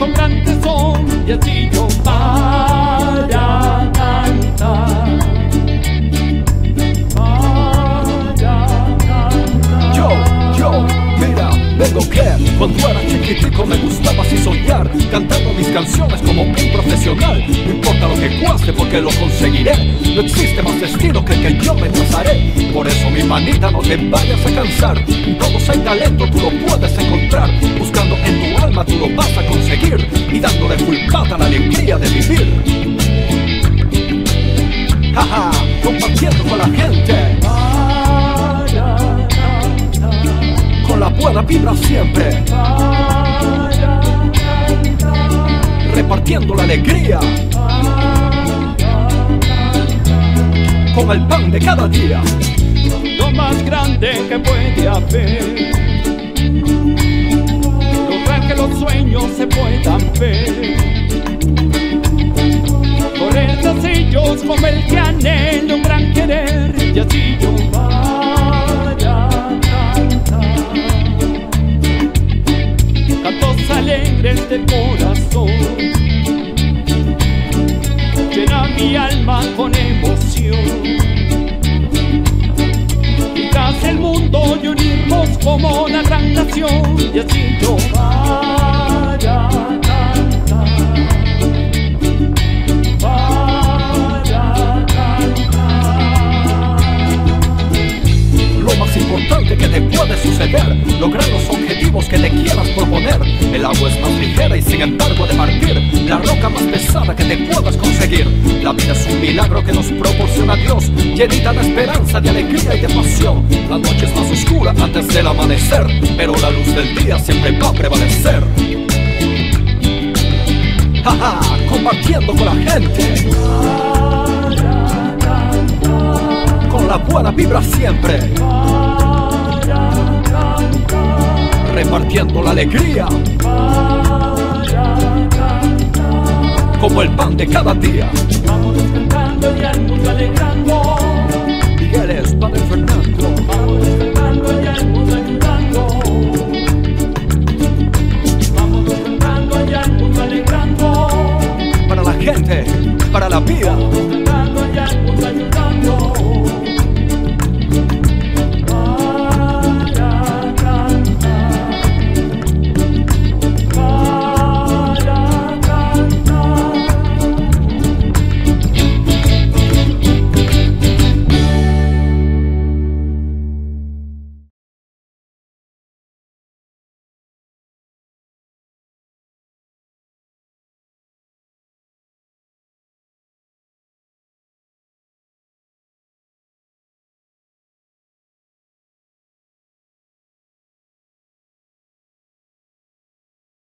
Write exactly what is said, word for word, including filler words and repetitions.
con gran tesón y así yo para cantar. Yo, yo, mira, vengo que cuando era chiquitico me gustaba así soñar, cantando mis canciones como un profesional. No importa lo que cueste porque lo conseguiré. No existe más estilo que el que yo me trazaré. Por eso mi manita no te vayas a cansar. En todos hay talento, tú lo puedes encontrar. Buscando en tu alma tú lo vas a conseguir. Y dándole full pata a la alegría de vivir. Jaja, compartiendo con la gente. Con la buena vibra siempre. Repartiendo la alegría. Con el pan de cada día. Lo más grande que puede haber, lograr que los sueños se puedan ver, correr tras ellos como el que anhela un gran querer, y así yo vaya a cantar cantos alegres del corazón. Llena mi alma con emoción. El mundo y unirnos como una gran nación, y así yo vaya a cantar, vaya a cantar. Lo más importante que te puede suceder, lograr los objetivos que te quieras proponer. El agua es más ligera y sin embargo de partir la roca más pesada que te puedas conseguir. La vida es un milagro que nos proporciona Dios, llenita de esperanza, de alegría y de pasión. La noche es más oscura antes del amanecer, pero la luz del día siempre va a prevalecer. Jaja, compartiendo con la gente, con la buena vibra siempre, repartiendo la alegría como el pan de cada día. Vamos cantando y al mundo alegrando.